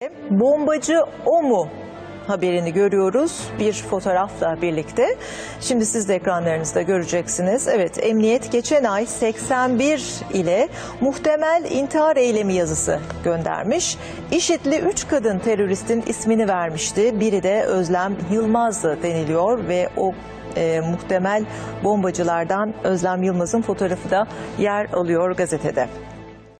Bombacı o mu haberini görüyoruz bir fotoğrafla birlikte. Şimdi siz de ekranlarınızda göreceksiniz. Evet, emniyet geçen ay 81 ile muhtemel intihar eylemi yazısı göndermiş. IŞİD'li 3 kadın teröristin ismini vermişti. Biri de Özlem Yılmaz'dı deniliyor ve o muhtemel bombacılardan Özlem Yılmaz'ın fotoğrafı da yer alıyor gazetede.